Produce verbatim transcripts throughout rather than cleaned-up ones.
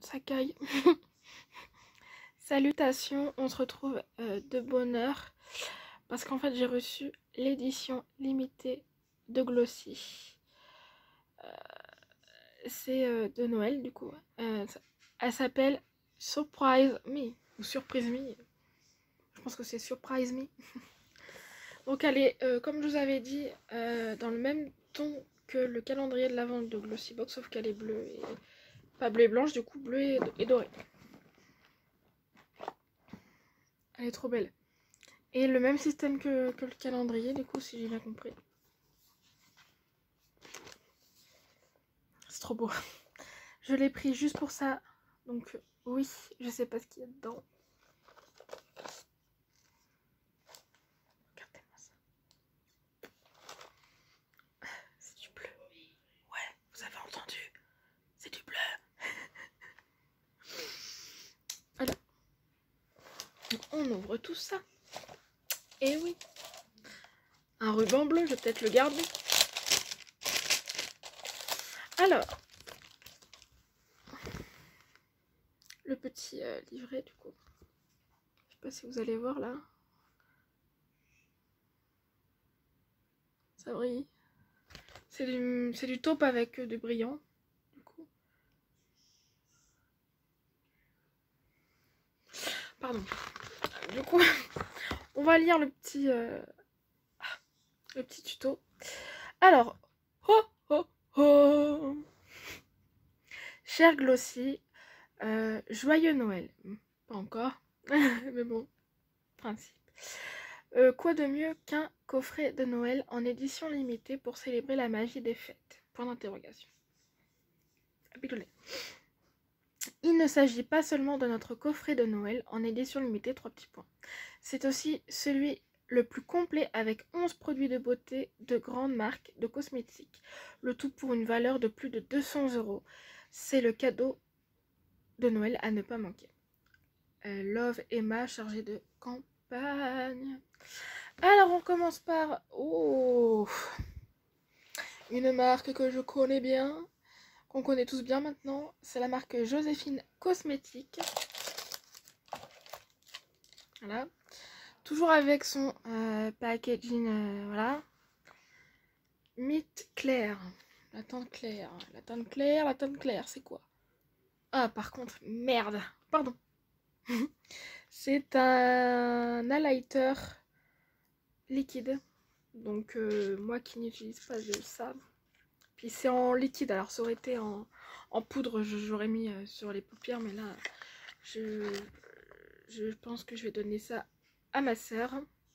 ça caille. Salutations, on se retrouve euh, de bonne heure parce qu'en fait j'ai reçu l'édition limitée de Glossy. Euh, c'est euh, de Noël du coup. Euh, elle s'appelle Surprise Me ou Surprise Me. Je pense que c'est Surprise Me. Donc elle est, euh, comme je vous avais dit, euh, dans le même ton que le calendrier de l'avant de Glossybox, sauf qu'elle est bleue et pas bleue et blanche, du coup bleue et, et dorée. Elle est trop belle. Et le même système que, que le calendrier, du coup, si j'ai bien compris. C'est trop beau. Je l'ai pris juste pour ça. Donc, oui, je sais pas ce qu'il y a dedans. Regardez-moi ça. C'est du bleu. Ouais, vous avez entendu. C'est du bleu. Voilà. On ouvre tout ça. Et oui. Un ruban bleu, je vais peut-être le garder. Alors. Le petit euh, livret, du coup. Je sais pas si vous allez voir là. Ça brille. C'est du, c'est du taupe avec euh, du brillant. Du coup. Pardon. Du coup, on va lire le petit, euh, le petit tuto. Alors, oh oh oh, cher Glossy, euh, joyeux Noël. Pas encore, mais bon, principe. Euh, quoi de mieux qu'un coffret de Noël en édition limitée pour célébrer la magie des fêtes? Point d'interrogation. Il ne s'agit pas seulement de notre coffret de Noël en édition limitée, trois petits points. C'est aussi celui le plus complet avec onze produits de beauté de grandes marques de cosmétiques, le tout pour une valeur de plus de deux cents euros. C'est le cadeau de Noël à ne pas manquer. Euh, Love Emma, chargée de campagne. Alors on commence par oh, une marque que je connais bien, qu'on connaît tous bien maintenant, c'est la marque Joséphine Cosmétiques. Voilà. Toujours avec son euh, packaging, euh, voilà. Mythe Claire. La teinte claire. La teinte claire, la teinte claire, c'est quoi? Ah, par contre, merde. Pardon. C'est un highlighter liquide. Donc, euh, moi qui n'utilise pas de ça. Puis c'est en liquide. Alors, ça aurait été en, en poudre, j'aurais mis euh, sur les paupières. Mais là, je, je pense que je vais donner ça à ma sœur.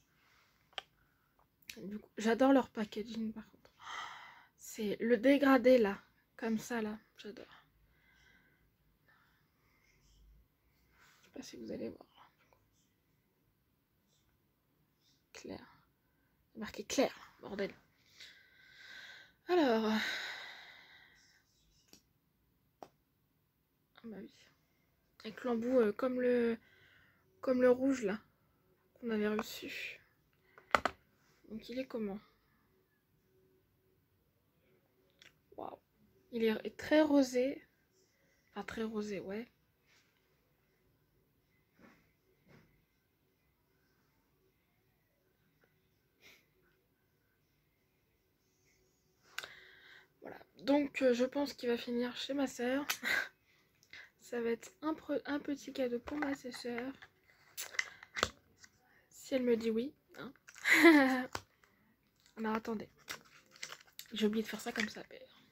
J'adore leur packaging par contre. C'est le dégradé là, comme ça là, j'adore. Je sais pas si vous allez voir. Claire. C'est marqué clair, bordel. Alors. Ah bah oui. Avec l'embout euh, comme le comme le rouge là qu'on avait reçu. Donc il est comment? Waouh. Il est très rosé. Enfin très rosé, ouais. Voilà. Donc euh, je pense qu'il va finir chez ma sœur. Ça va être un, un petit cadeau pour ma sœur. Si elle me dit oui. Hein. Alors attendez. J'ai oublié de faire ça comme ça.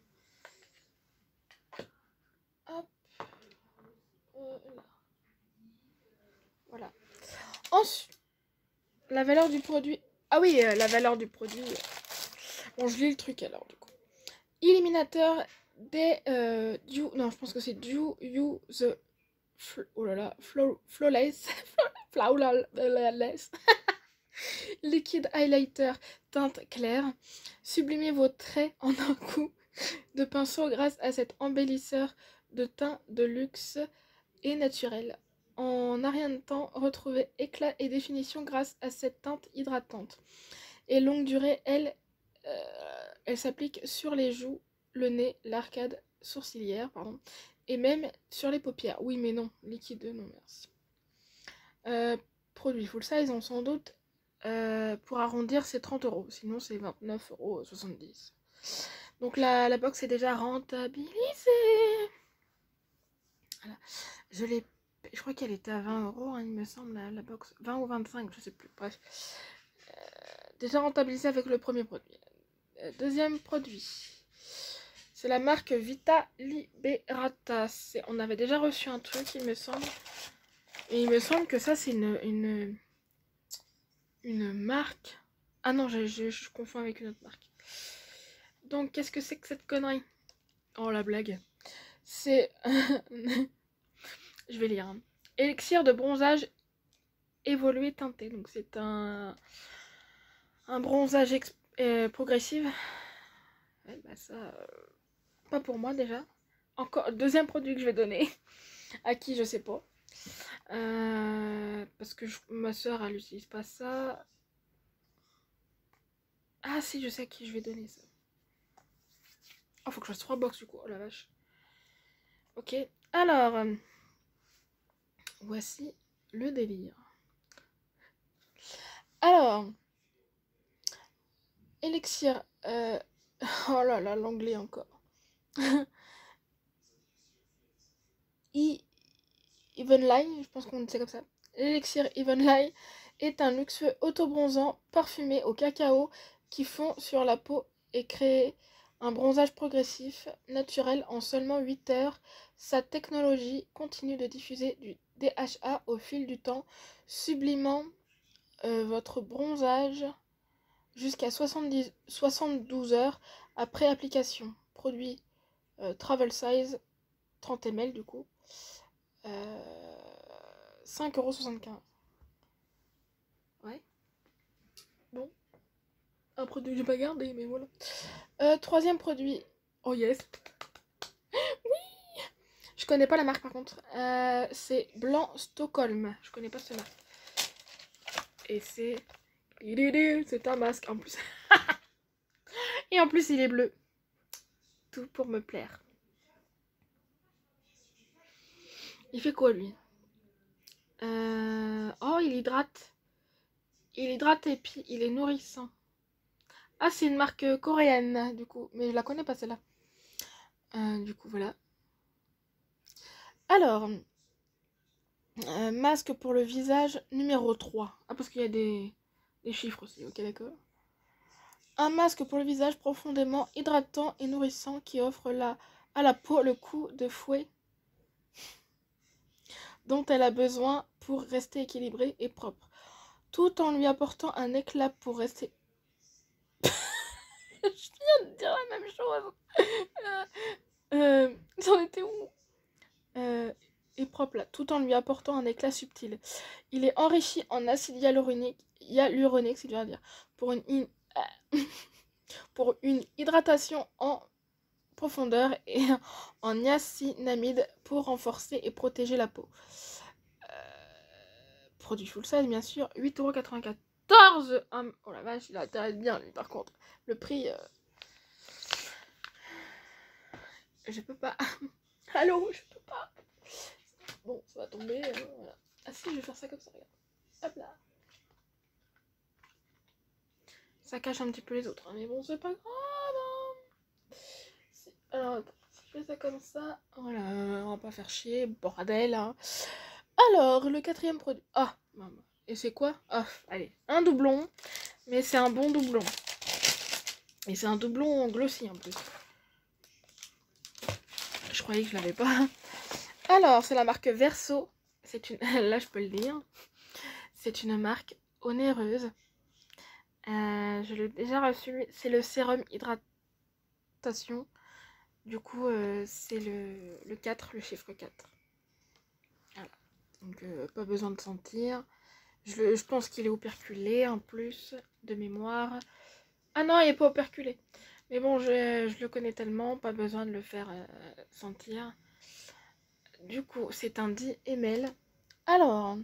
Hop. Euh, là. Voilà. Ensuite, la valeur du produit. Ah oui, euh, la valeur du produit. Bon, je lis le truc alors du coup. Illuminateur des euh, Dew. Non, je pense que c'est Dew You the. Oh là là. Flow, flawless. Flawless. Liquide highlighter teinte claire. Sublimez vos traits en un coup de pinceau grâce à cet embellisseur de teint de luxe et naturel. En un rien de temps, retrouvez éclat et définition grâce à cette teinte hydratante. Et longue durée, elle, euh, elle s'applique sur les joues, le nez, l'arcade sourcilière, pardon, et même sur les paupières. Oui, mais non, liquide, non, merci. Euh, produit full size, on s'en doute. Euh, pour arrondir, c'est trente euros. Sinon, c'est vingt-neuf euros soixante-dix. Donc la, la box est déjà rentabilisée. Voilà. Je l'ai, je crois qu'elle était à vingt euros, hein, il me semble, la, la box. vingt ou vingt-cinq, je sais plus. Bref. Euh, déjà rentabilisée avec le premier produit. Euh, deuxième produit. C'est la marque Vita Liberata. On avait déjà reçu un truc, il me semble. Et il me semble que ça, c'est une, une, une marque. Ah non, je, je, je confonds avec une autre marque. Donc, qu'est-ce que c'est que cette connerie? Oh, la blague. C'est... je vais lire. Hein. Élixir de bronzage évolué teinté. Donc, c'est un... un bronzage exp... euh, progressif. Ouais, bah ça... Euh... Pas pour moi, déjà. Encore, deuxième produit que je vais donner. À qui, je sais pas. Euh... Parce que je... ma soeur, elle n'utilise pas ça. Ah si, je sais à qui je vais donner ça. Oh, faut que je fasse trois box du coup. Oh la vache. Ok. Alors, euh, voici le délire. Alors, élixir. Euh... Oh là là, l'anglais encore. E Evenline, je pense qu'on dit ça comme ça. L'élixir Evenline est un luxueux auto-bronzant parfumé au cacao qui fond sur la peau et crée un bronzage progressif, naturel en seulement huit heures. Sa technologie continue de diffuser du D H A au fil du temps, sublimant euh, votre bronzage jusqu'à soixante-douze heures après application. Produit euh, Travel Size, trente millilitres du coup. Euh, cinq euros soixante-quinze. Ouais. Bon. Un produit que j'ai pas gardé, mais voilà. Euh, troisième produit. Oh yes. Oui. Je connais pas la marque par contre. Euh, c'est Blanc Stockholm. Je connais pas cette marque. Et c'est... C'est un masque en plus. Et en plus il est bleu. Tout pour me plaire. Il fait quoi lui? euh... Oh, il hydrate. Il hydrate et puis il est nourrissant. Ah, c'est une marque coréenne du coup. Mais je la connais pas celle-là. Euh, du coup, voilà. Alors, euh, masque pour le visage numéro trois. Ah, parce qu'il y a des, des chiffres aussi, ok, d'accord. Un masque pour le visage profondément hydratant et nourrissant qui offre la, à la peau le coup de fouet dont elle a besoin pour rester équilibrée et propre, tout en lui apportant un éclat pour rester... Je viens de dire la même chose. euh, euh, J'en étais où euh, Et propre là, tout en lui apportant un éclat subtil. Il est enrichi en acide hyaluronique, hyaluronique, c'est dur à dire, pour une, in... pour une hydratation en profondeur et en niacinamide pour renforcer et protéger la peau. Euh, produit full size bien sûr, huit euros quatre-vingt-quatorze. Oh la vache, il a intérêt bien lui par contre. Le prix... Euh... Je peux pas. Allô, je peux pas. Bon, ça va tomber. Euh, voilà. Ah si, je vais faire ça comme ça, regarde. Hop là. Ça cache un petit peu les autres, hein, mais bon, c'est pas grave. Hein. Alors, attends, si je fais ça comme ça, voilà, on va pas faire chier, bordel. Hein. Alors, le quatrième produit. Ah, maman. Et c'est quoi? Ah, allez, un doublon, mais c'est un bon doublon. Et c'est un doublon glossy en plus. Je croyais que je l'avais pas. Alors, c'est la marque Verso. C'est une, là je peux le dire. C'est une marque onéreuse. Euh, je l'ai déjà reçu. C'est le sérum hydratation. Du coup, euh, c'est le, le quatre, le chiffre quatre. Voilà. Donc, euh, pas besoin de sentir. Je, je pense qu'il est operculé en plus, de mémoire. Ah non, il n'est pas operculé. Mais bon, je, je le connais tellement, pas besoin de le faire euh, sentir. Du coup, c'est un dix millilitres. Alors,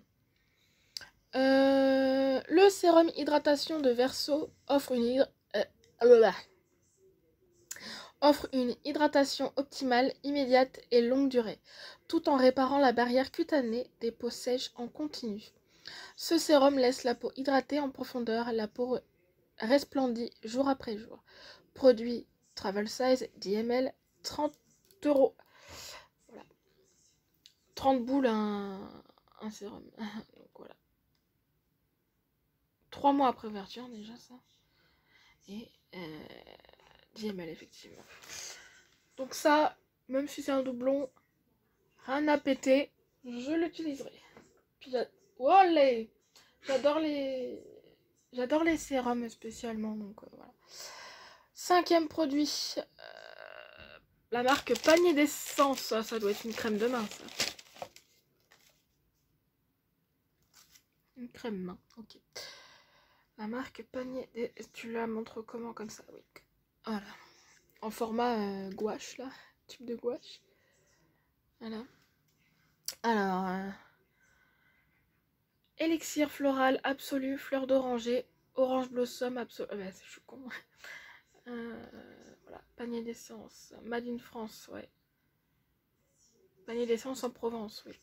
euh, le sérum hydratation de Verso offre une, hydra euh, Offre une hydratation optimale, immédiate et longue durée, tout en réparant la barrière cutanée des peaux sèches en continu. Ce sérum laisse la peau hydratée en profondeur, la peau resplendit jour après jour. Produit Travel Size, dix millilitres, trente euros. Voilà. trente boules un, un sérum. Donc voilà. trois mois après ouverture déjà ça. Et euh, dix millilitres effectivement. Donc ça, même si c'est un doublon, rien à péter, je l'utiliserai. Puis oh, les... j'adore les j'adore les sérums spécialement, donc euh, voilà. Cinquième produit, euh, la marque Panier d'essence. Ça, ça doit être une crème de main, ça. Une crème main, ok. La marque Panier d'essence. Tu la montres comment, comme ça? Oui. Voilà. En format euh, gouache, là. Type de gouache. Voilà. Alors... Euh... Élixir floral absolu, fleur d'oranger, orange blossom absolu. Ah bah, je suis con. Euh, voilà, panier d'essence. Made in France, ouais. Panier d'essence en Provence, oui.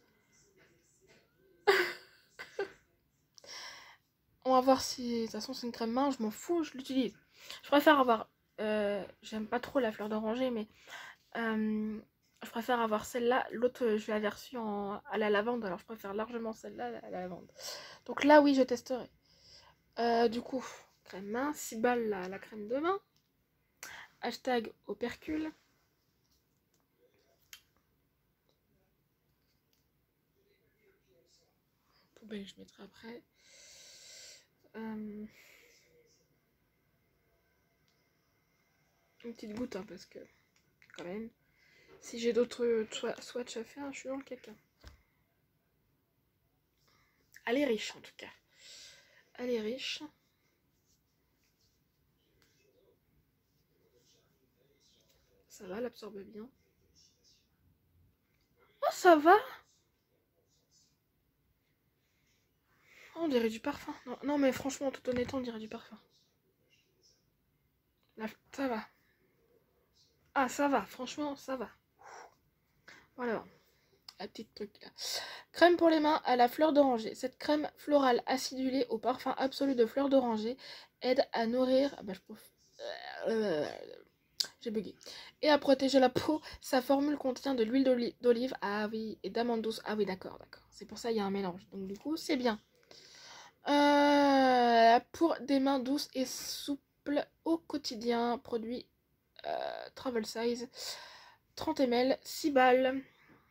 On va voir si. De toute façon, c'est une crème main, je m'en fous, je l'utilise. Je préfère avoir. Euh, J'aime pas trop la fleur d'oranger, mais. Euh, je préfère avoir celle-là. L'autre, je l'avais reçue en, à la lavande, alors je préfère largement celle-là à la lavande. Donc là, oui, je testerai. Euh, du coup, crème main, six balles la, la crème de main. Hashtag opercule. Poubelle, je mettrai après. Euh, une petite goutte, hein, parce que, quand même, si j'ai d'autres swatchs à faire, je suis dans le caca. Elle est riche, en tout cas. Elle est riche. Ça va, elle absorbe bien. Oh, ça va. Oh, on dirait du parfum. Non, non, mais franchement, tout honnêtement, on dirait du parfum. Là, ça va. Ah, ça va. Franchement, ça va. Voilà. La petite truc là. Crème pour les mains à la fleur d'oranger. Cette crème florale acidulée au parfum absolu de fleur d'oranger aide à nourrir... Ah bah, je peux... Euh, j'ai bugué. Et à protéger la peau. Sa formule contient de l'huile d'olive. Ah oui, et d'amande douce. Ah oui, d'accord, d'accord. C'est pour ça qu'il y a un mélange. Donc du coup, c'est bien. Euh, pour des mains douces et souples au quotidien. Produit euh, Travel Size. trente millilitres, six balles.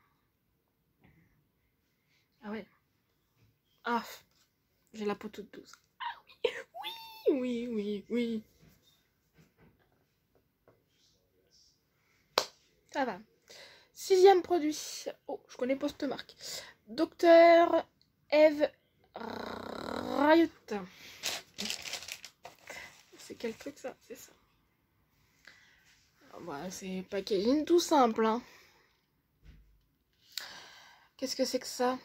Ah ouais. Ah, j'ai la peau toute douce. Ah oui, oui, oui, oui, oui. Ça va. Sixième produit. Oh, je connais pas cette marque. Docteur Eve Rayut. C'est quel truc ça? C'est ça. Ah bah, c'est packaging tout simple. Hein. Qu'est-ce que c'est que ça?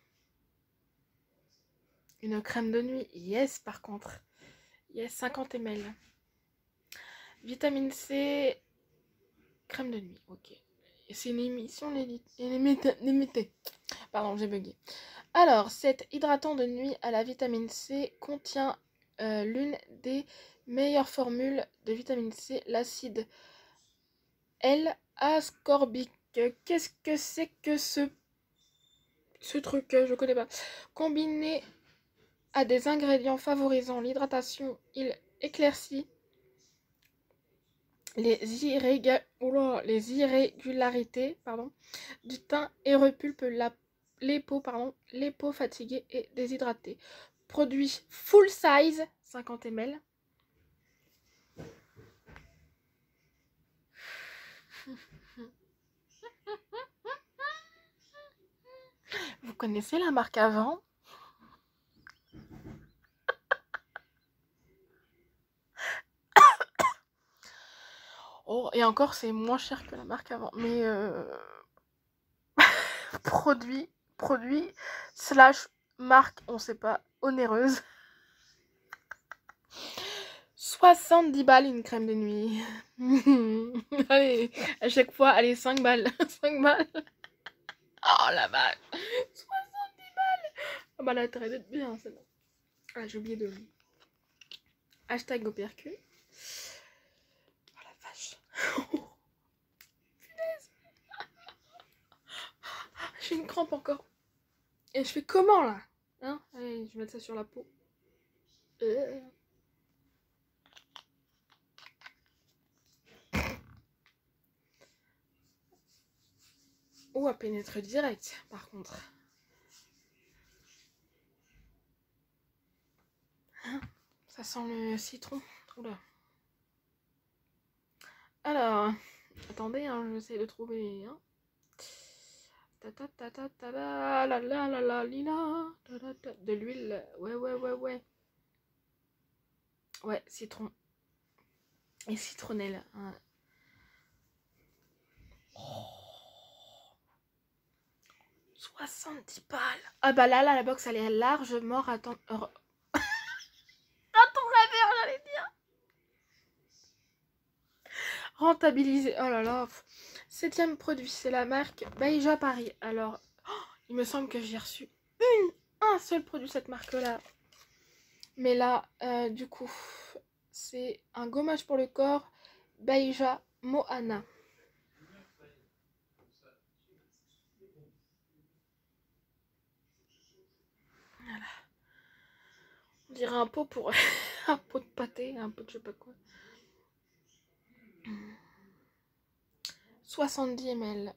Une crème de nuit. Yes, par contre. Yes, cinquante millilitres. Vitamine C. Crème de nuit. Ok. C'est une émission limitée. Pardon, j'ai bugué. Alors, cet hydratant de nuit à la vitamine C contient euh, l'une des meilleures formules de vitamine C, l'acide L-ascorbique. Qu'est-ce que c'est que ce, ce truc? Je connais pas. Combiné à des ingrédients favorisant l'hydratation, il éclaircit les, irréga... Oula, les irrégularités pardon, du teint et repulpe la les peaux, pardon, les peaux fatiguées et déshydratées. Produit full size, cinquante millilitres. Vous connaissez la marque avant? Oh, et encore, c'est moins cher que la marque avant. Mais euh... produit, produit, slash marque, on sait pas, onéreuse. soixante-dix balles une crème de nuit. Allez, à chaque fois, allez, cinq balles. cinq balles. Oh la vache. soixante-dix balles. Ah bah là, t'aurais d'être bien, celle-là. Ah, j'ai oublié de... Hashtag au percu. Oh la vache. Punaise. J'ai une crampe encore. Et je fais comment là, hein? Allez, je vais mettre ça sur la peau. Euh... Ou à pénétrer direct, par contre. Hein, ça sent le citron. Oula. Alors, attendez, hein, j'essaie de trouver. Hein. Ta ta ta ta ta la la la la la lila. Ta, ta, ta. De l'huile. Ouais, ouais, ouais, ouais. Ouais, citron. Et citronnelle. Hein. Oh. soixante-dix balles. Ah bah là, là, la box, elle est largement attendre. J'allais dire. Rentabilisé. Oh là là. Septième produit, c'est la marque Baïja Paris. Alors, oh, il me semble que j'ai reçu une, un seul produit de cette marque-là. Mais là, euh, du coup, c'est un gommage pour le corps Baïja Mohana. Voilà. On dirait un pot pour un pot de pâté, un pot de je sais pas quoi. soixante-dix millilitres.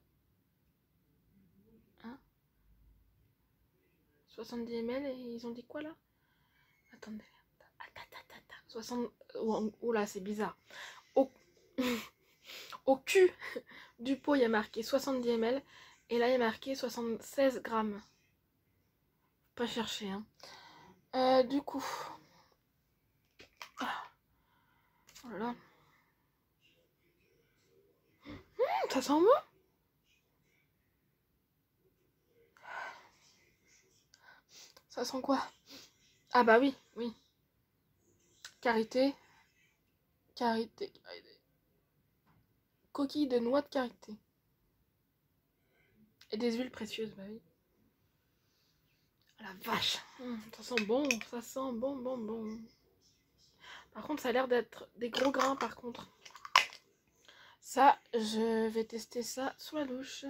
Hein, soixante-dix millilitres et ils ont dit quoi là? Attendez. soixante... Oh là, c'est bizarre. Au... Au cul du pot, il y a marqué soixante-dix millilitres et là, il y a marqué soixante-seize grammes. Pas chercher, hein. Euh, du coup... Oh là là. Mmh, ça sent bon. Ça sent quoi? Ah bah oui, oui. Karité. Karité, karité. Coquille de noix de karité. Et des huiles précieuses, bah oui. Oh la vache. Mmh, ça sent bon, ça sent bon, bon, bon. Par contre, ça a l'air d'être des gros grains, par contre. Ça, je vais tester ça sous la douche.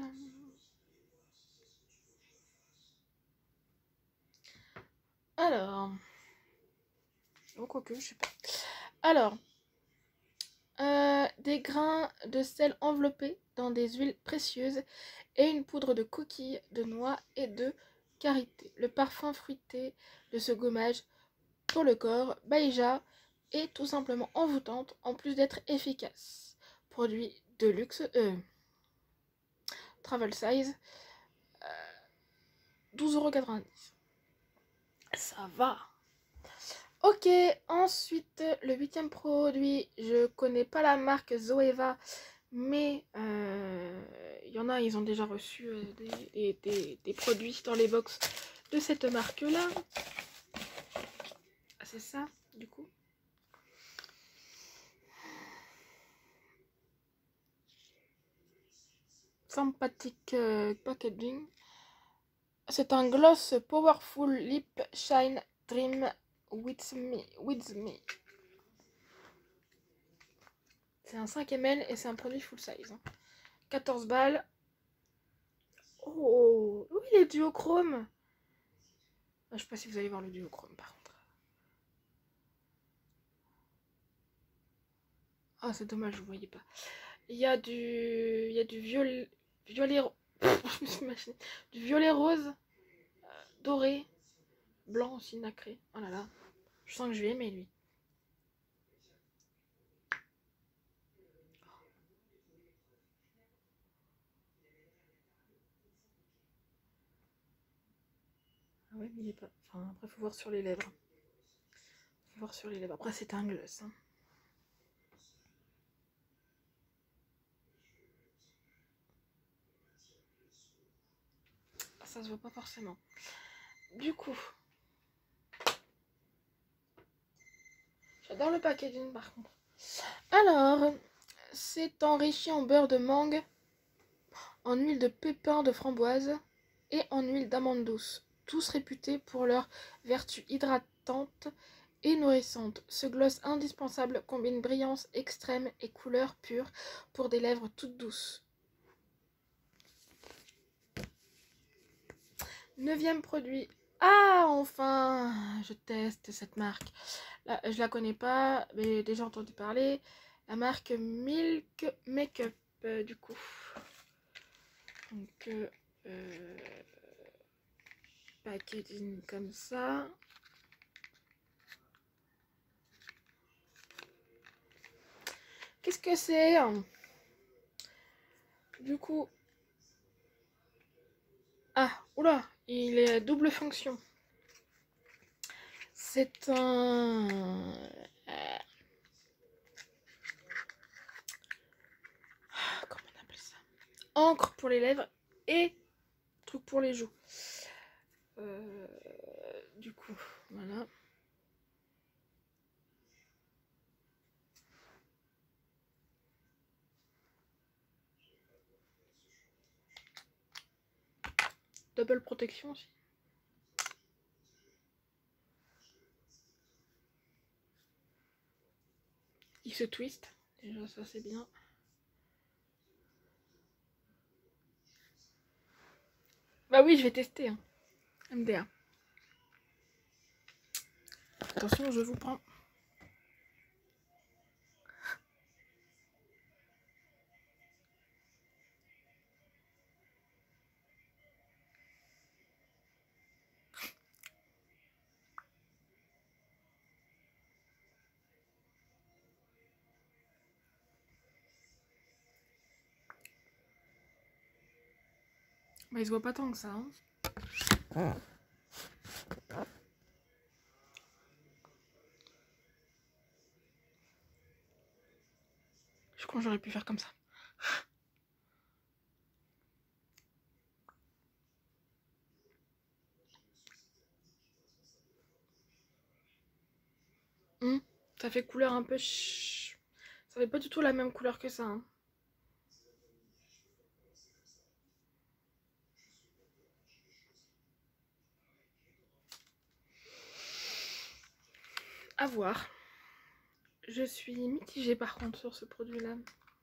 Alors... Oh, quoique, je sais pas. Alors... Euh, des grains de sel enveloppés dans des huiles précieuses et une poudre de coquille de noix et de karité. Le parfum fruité de ce gommage pour le corps, Baïja, est tout simplement envoûtante en plus d'être efficace. Produit de luxe, euh, travel size, euh, douze euros quatre-vingt-dix. Ça va. Ok, ensuite, le huitième produit, je connais pas la marque Zoeva, mais il euh, y en a, ils ont déjà reçu euh, des, des, des produits dans les box de cette marque-là. Ah, c'est ça, du coup. Sympathique euh, packaging. C'est un gloss Powerful Lip Shine Dream With Me. With me. C'est un cinq millilitres et c'est un produit full size. Hein. quatorze balles. Oh, oui, il est duochrome. Je sais pas si vous allez voir le duochrome par contre. Ah, c'est dommage, je ne voyais pas. Il y a du, il y a du violet, violet, du violet rose, euh, doré, blanc aussi nacré. Oh là là, je sens que je vais aimer lui. Ah ouais, mais il est pas. Enfin, après, faut voir sur les lèvres. Faut voir sur les lèvres. Après, c'est un gloss. Hein. Ça se voit pas forcément. Du coup, dans le packaging par contre. Alors, c'est enrichi en beurre de mangue, en huile de pépins de framboise et en huile d'amande douce, tous réputés pour leurs vertus hydratantes et nourrissantes. Ce gloss indispensable combine brillance extrême et couleur pure pour des lèvres toutes douces. Neuvième produit. Ah, enfin, je teste cette marque. Là, je la connais pas, mais j'ai déjà entendu parler. La marque Milk Makeup, euh, du coup. Donc, euh, euh, packaging comme ça. Qu'est-ce que c'est? Du coup... Ah, oula, il est à double fonction. C'est un... Euh, comment on appelle ça? Encre pour les lèvres et truc pour les joues. Euh, du coup, voilà. Double protection aussi. Il se twist. Déjà, ça c'est bien. Bah oui, je vais tester. Hein. M D A. Attention, je vous prends. Bah, il se voit pas tant que ça. Hein. Ah. Je crois que j'aurais pu faire comme ça. Hum, ça fait couleur un peu... Ch... Ça fait pas du tout la même couleur que ça. Hein. À voir. Je suis mitigée par contre sur ce produit-là.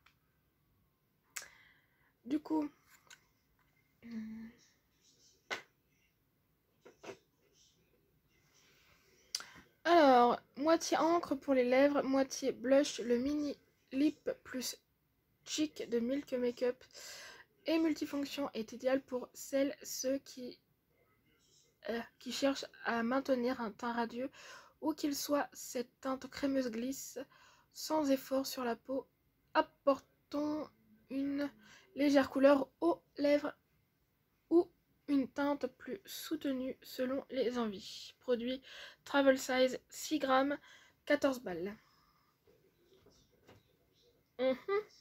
Du coup... Hum... Alors, moitié encre pour les lèvres, moitié blush, le mini lip plus cheek de Milk Makeup et multifonction est idéal pour celles, ceux qui, euh, qui cherchent à maintenir un teint radieux ou qu'il soit cette teinte crémeuse glisse sans effort sur la peau. Apportons une légère couleur aux lèvres ou une teinte plus soutenue selon les envies. Produit Travel Size six grammes, quatorze balles. Mmh.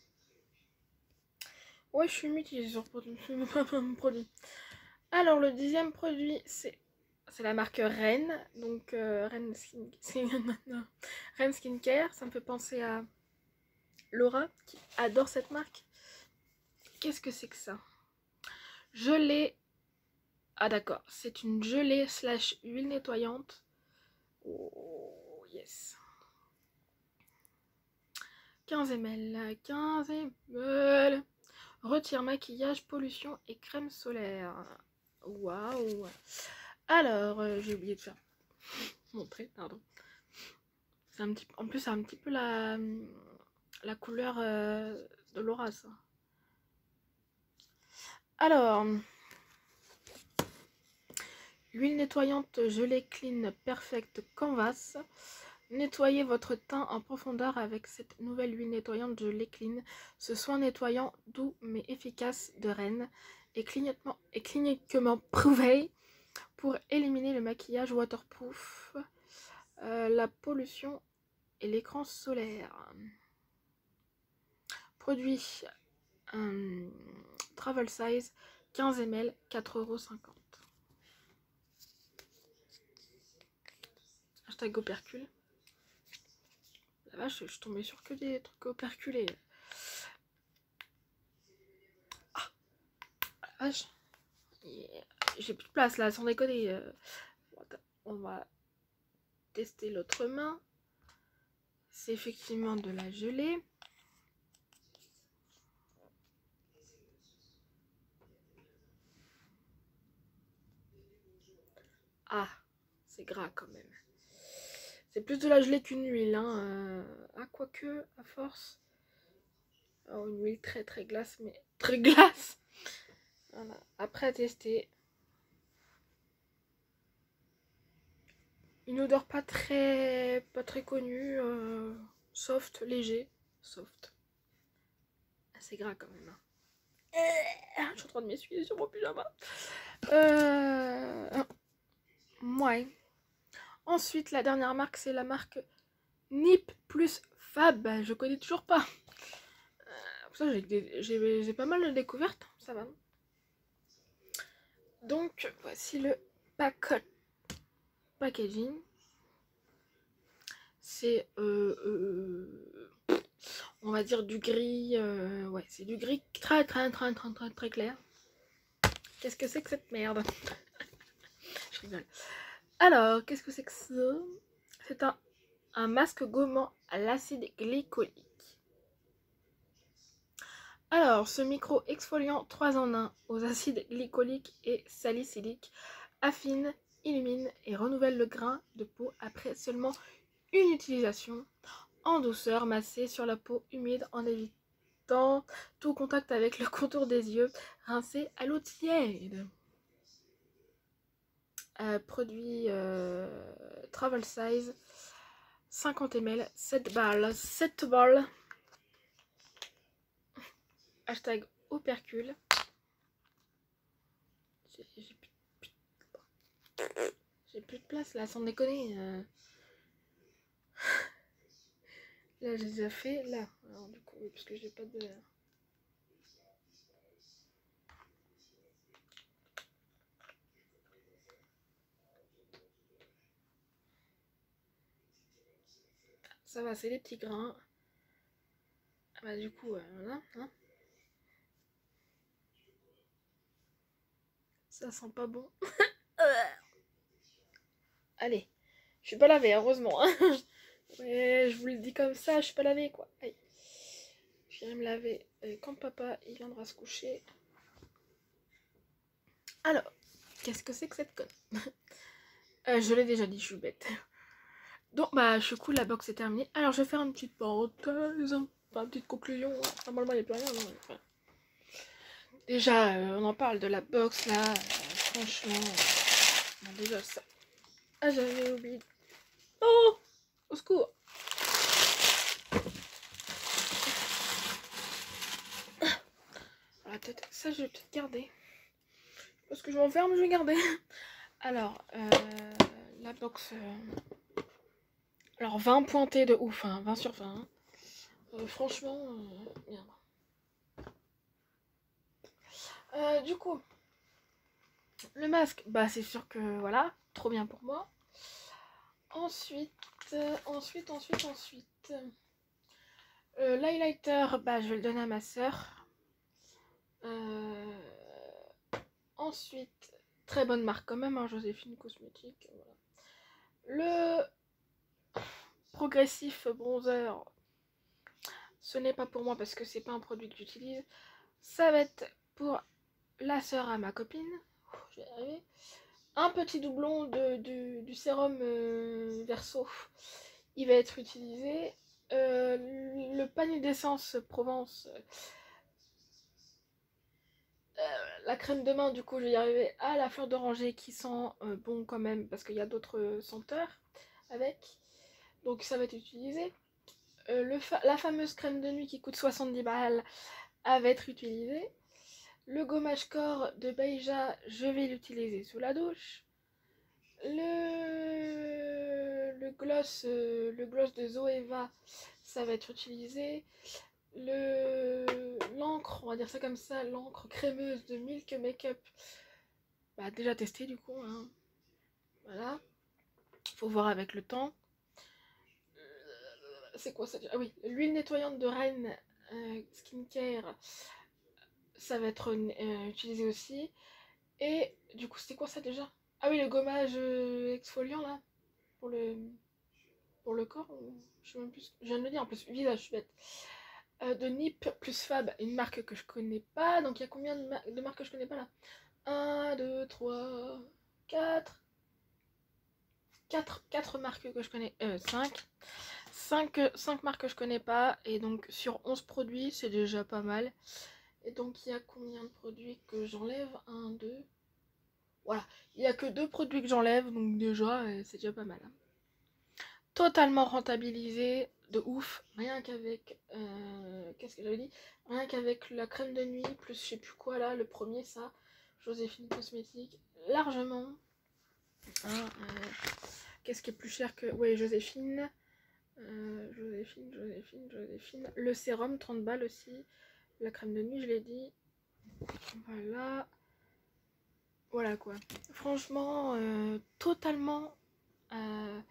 Ouais, je suis mitigée sur ce produit. Alors, le dixième produit, c'est c'est la marque Ren. Donc, euh, Ren, Skin... Ren Skincare. Ça me fait penser à Laura, qui adore cette marque. Qu'est-ce que c'est que ça? Gelée. Ah d'accord, c'est une gelée slash huile nettoyante. Oh yes. quinze millilitres. quinze millilitres. Retire maquillage, pollution et crème solaire. Waouh. Alors, euh, j'ai oublié de faire montrer, pardon. C'est un petit, en plus, c'est un petit peu la, la couleur euh, de Laura, ça. Alors, huile nettoyante gelée clean perfect canvas. Nettoyez votre teint en profondeur avec cette nouvelle huile nettoyante gelée clean. Ce soin nettoyant doux mais efficace de Ren est cliniquement, est cliniquement prouvé pour éliminer le maquillage waterproof, euh, la pollution et l'écran solaire. Produit euh, Travel Size quinze millilitres, quatre euros cinquante. Hashtag Opercule. La vache, je suis tombée sur que des trucs operculés. Ah, la vache. J'ai plus de place là, sans déconner. On va tester l'autre main. C'est effectivement de la gelée. Ah, c'est gras quand même. C'est plus de la gelée qu'une huile. Hein. Euh, ah, quoique, à force. Oh, une huile très très glace, mais très glace. Voilà. Après à tester. Une odeur pas très, pas très connue. Euh, soft, léger. Soft. Assez gras quand même. Hein. Je suis en train de m'essuyer sur mon pyjama. Euh... Ouais. Ensuite, la dernière marque, c'est la marque Nip plus Fab. Je connais toujours pas. Euh, ça, j'ai pas mal de découvertes. Ça va. Donc, voici le pack packaging. C'est, euh, euh, on va dire du gris. Euh, ouais, c'est du gris très, très, très, très, très, très clair. Qu'est-ce que c'est que cette merde? Je rigole. Alors, qu'est-ce que c'est que ça? C'est un, un masque gommant à l'acide glycolique. Alors, ce micro exfoliant trois en un aux acides glycoliques et salicyliques affine, illumine et renouvelle le grain de peau après seulement une utilisation en douceur, massée sur la peau humide en évitant tout contact avec le contour des yeux, rincé à l'eau tiède. Euh, produit euh, travel size, cinquante millilitres, sept balles, sept balles. Hashtag opercule. J'ai plus, plus, plus de place là, sans déconner. Euh... Là, je les ai fait là. Alors, du coup, parce que j'ai pas de. Ça va, c'est les petits grains. Ah bah, du coup, euh, voilà. Hein. Ça sent pas bon. Allez, je suis pas lavée, heureusement. Hein. Ouais, je vous le dis comme ça, je suis pas lavée quoi. Allez. Je viens me laver euh, quand papa il viendra se coucher. Alors, qu'est-ce que c'est que cette conne? euh, Je l'ai déjà dit, je suis bête. Donc, bah, je suis cool, la box est terminée. Alors, je vais faire une petite parenthèse, enfin, une petite conclusion. Normalement, il n'y a plus rien. Non, enfin. Déjà, euh, on en parle de la box là. Euh, franchement, euh, non, déjà ça. Ah, j'avais oublié. Oh, au secours. La tête, ça, je vais peut-être garder. Parce que je m'enferme, je vais garder. Alors, euh, la box. Euh... Alors, vingt pointés de ouf, hein, vingt sur vingt. Hein. Euh, franchement, euh, merde. Euh, du coup, le masque, bah c'est sûr que voilà, trop bien pour moi. Ensuite, euh, ensuite, ensuite, ensuite, euh, l'highlighter, bah je vais le donner à ma soeur. Euh, ensuite, très bonne marque quand même, hein, Joséphine Cosmétique. Voilà. Le progressif bronzer, ce n'est pas pour moi parce que c'est pas un produit que j'utilise. Ça va être pour la soeur à ma copine. Je vais y arriver. Un petit doublon de, de, du sérum euh, Verso, il va être utilisé. Euh, le panier d'essence Provence, euh, la crème de main, du coup, je vais y arriver à la fleur d'oranger qui sent euh, bon quand même parce qu'il y a d'autres senteurs avec. Donc ça va être utilisé. Euh, le fa la fameuse crème de nuit qui coûte soixante-dix balles, elle va être utilisée. Le gommage corps de Beija, je vais l'utiliser sous la douche. Le, le gloss euh, le gloss de Zoeva, ça va être utilisé. Le l'encre, on va dire ça comme ça, l'encre crémeuse de Milk Makeup, bah déjà testé du coup. Hein. Voilà, faut voir avec le temps. c'est quoi ça? Ah oui, l'huile nettoyante de Rennes euh, Skincare, ça va être euh, utilisé aussi. Et du coup, c'était quoi ça déjà? Ah oui, le gommage euh, exfoliant là, pour le, pour le corps. Je sais même plus. Je viens de le dire en plus, visage, je suis bête. Euh, de Nip plus Fab, une marque que je connais pas. Donc il y a combien de, mar de marques que je connais pas là? un, deux, trois, quatre. quatre marques que je connais. Euh, cinq. cinq marques que je connais pas. Et donc sur onze produits, c'est déjà pas mal. Et donc il y a combien de produits que j'enlève? un, deux. Voilà. Il n'y a que deux produits que j'enlève. Donc déjà, c'est déjà pas mal. Totalement rentabilisé. De ouf. Rien qu'avec... Euh, Qu'est-ce que j'avais dit? Rien qu'avec la crème de nuit. Plus je sais plus quoi là. Le premier, ça. Joséphine Cosmétique. Largement. Hein, euh, Qu'est-ce qui est plus cher que... Oui, Joséphine. Euh, Joséphine, Joséphine, Joséphine. Le sérum, trente balles aussi. La crème de nuit, je l'ai dit. Voilà. Voilà quoi. Franchement, euh, totalement... Euh,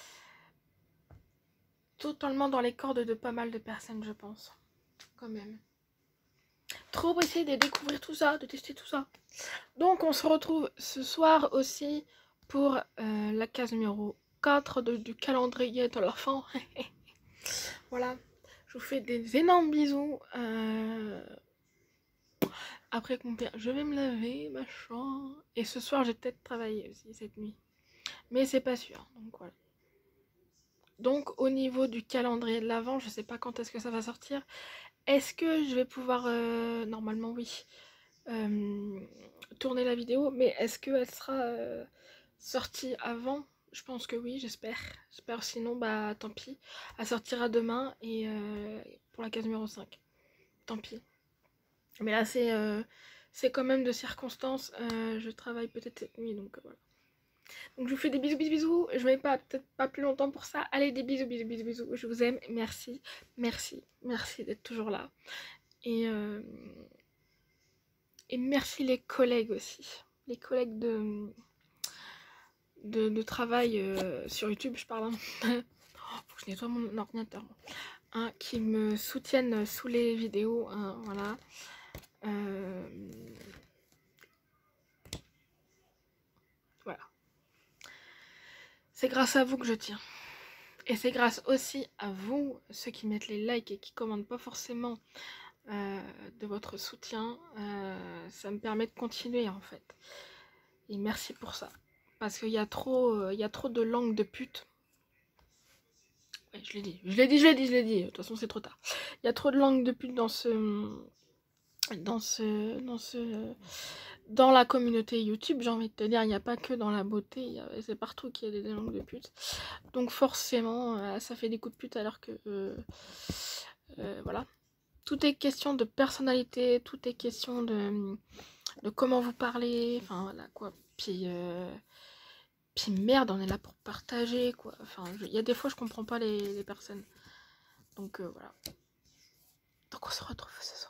totalement dans les cordes de pas mal de personnes, je pense. Quand même. Trop pressée de découvrir tout ça, de tester tout ça. Donc, on se retrouve ce soir aussi pour euh, la case numéro quatre de, du calendrier de l'enfant. Voilà. Je vous fais des énormes bisous. Euh... Après compter, je vais me laver, machin. Et ce soir, j'ai peut-être travaillé aussi cette nuit. Mais c'est pas sûr. Donc voilà. Donc au niveau du calendrier de l'Avent, je sais pas quand est-ce que ça va sortir. Est-ce que je vais pouvoir, euh, normalement oui, euh, tourner la vidéo, mais est-ce qu'elle sera euh, sortie avant? Je pense que oui, j'espère. J'espère, sinon bah tant pis. Elle sortira demain et euh, pour la case numéro cinq. Tant pis. Mais là c'est euh, c'est quand même de circonstances. Euh, je travaille peut-être cette nuit, donc euh, voilà. Donc je vous fais des bisous, bisous, bisous. Je ne vais pas peut-être pas plus longtemps pour ça. Allez, des bisous, bisous, bisous, bisous. Je vous aime. Merci, merci, merci d'être toujours là. Et, euh, et merci les collègues aussi. Les collègues de, de, de travail euh, sur YouTube, je parle. Hein. Faut que je nettoie mon ordinateur. Hein, qui me soutiennent sous les vidéos. Hein, voilà. Euh, voilà. C'est grâce à vous que je tiens. Et c'est grâce aussi à vous, ceux qui mettent les likes et qui commentent pas forcément euh, de votre soutien. Euh, ça me permet de continuer en fait. Et merci pour ça. Parce qu'il y a trop, euh, il y a trop de langues de pute. Ouais, je l'ai dit, je l'ai dit, je l'ai dit, je l'ai dit. De toute façon, c'est trop tard. Il y a trop de langues de pute dans ce, dans ce, dans ce, dans la communauté YouTube. J'ai envie de te dire, il n'y a pas que dans la beauté. C'est partout qu'il y a des langues de pute. Donc forcément, euh, ça fait des coups de pute alors que, euh, euh, voilà. Tout est question de personnalité, tout est question de, de comment vous parlez, enfin voilà quoi. Puis, euh, puis merde, on est là pour partager quoi. Enfin, il y a des fois je comprends pas les, les personnes. Donc euh, voilà. Donc on se retrouve ce soir.